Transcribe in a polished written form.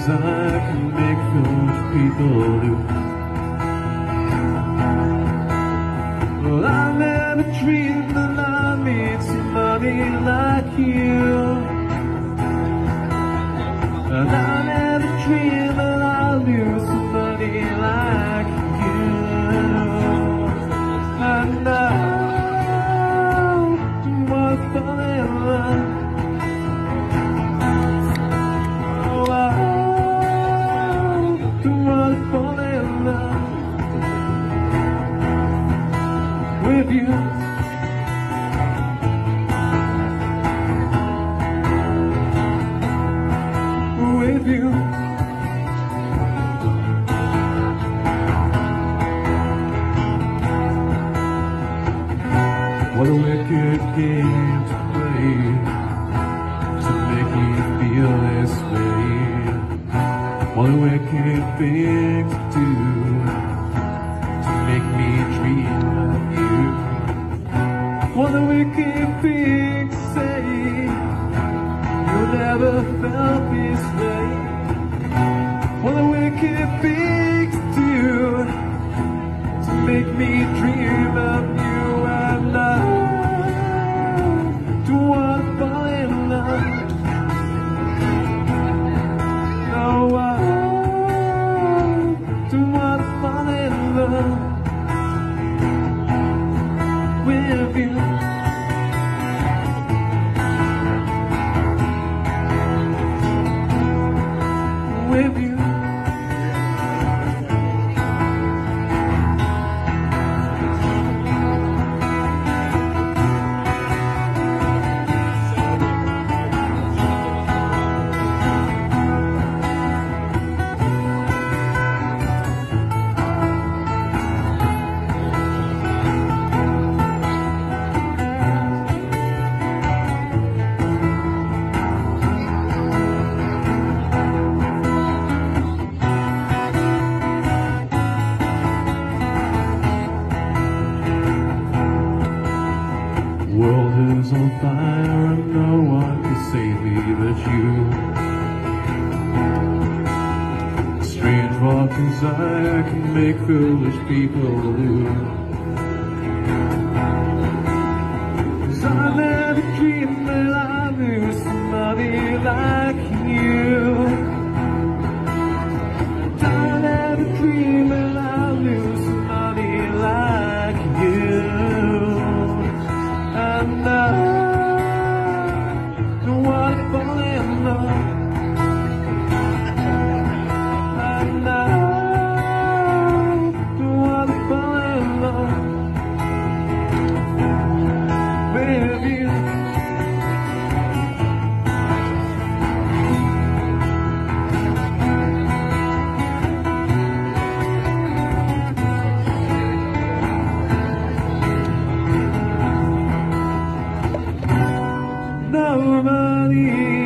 I can make those people do. Well, I never dreamed that I'd meet somebody like you, and I never dreamed that I'd lose somebody like you. And now I fall in love. Oh, I fall in love with you. With you. What a wicked game to play, to make me feel this way. What a wicked thing to do, to make me dream of you. What a wicked thing to say, you never felt this way. What a wicked thing to do, to make me dream of you. And I do want to fall in love. No, I do want to fall in love with you. With you. The world is on fire and no one can save me but you. Strange what desire can make foolish people do. 'Cause I never dreamed that I'd lose somebody like you. I never dreamed that I'd lose somebody like you. And I don't want to fall in love. And I don't want to fall in love with you. Nobody